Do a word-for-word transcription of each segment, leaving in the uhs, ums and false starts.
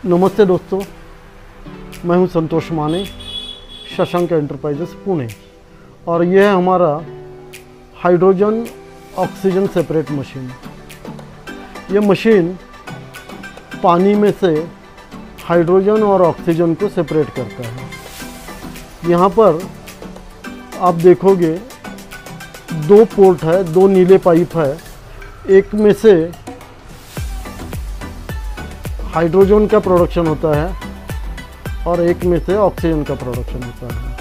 नमस्ते दोस्तों, मैं हूं संतोष माने, शशांक एंटरप्राइजेस पुणे, और यह है हमारा हाइड्रोजन ऑक्सीजन सेपरेट मशीन। ये मशीन पानी में से हाइड्रोजन और ऑक्सीजन को सेपरेट करता है। यहाँ पर आप देखोगे दो पोर्ट है, दो नीले पाइप है। एक में से हाइड्रोजन का प्रोडक्शन होता है और एक में से ऑक्सीजन का प्रोडक्शन होता है।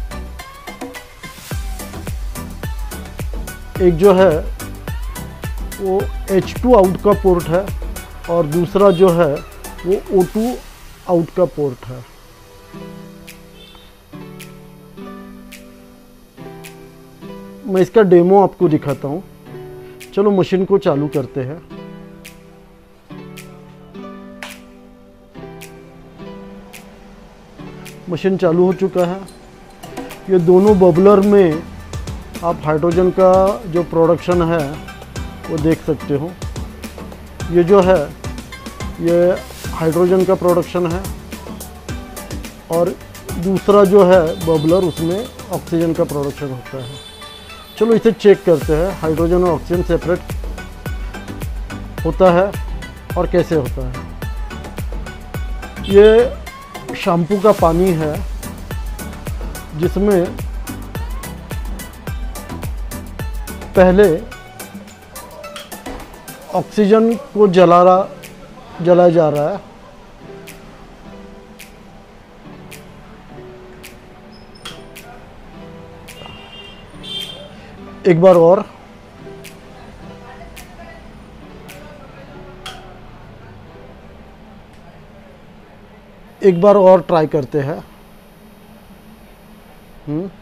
एक जो है वो एच टू आउट का पोर्ट है और दूसरा जो है वो ओ टू आउट का पोर्ट है। मैं इसका डेमो आपको दिखाता हूँ। चलो मशीन को चालू करते हैं। मशीन चालू हो चुका है। ये दोनों बबलर में आप हाइड्रोजन का जो प्रोडक्शन है वो देख सकते हो। ये जो है ये हाइड्रोजन का प्रोडक्शन है और दूसरा जो है बबलर उसमें ऑक्सीजन का प्रोडक्शन होता है। चलो इसे चेक करते हैं, हाइड्रोजन और ऑक्सीजन सेपरेट होता है और कैसे होता है। ये शैम्पू का पानी है जिसमें पहले ऑक्सीजन को जला रहा जलाया जा रहा है। एक बार और एक बार और ट्राई करते हैं। हम्म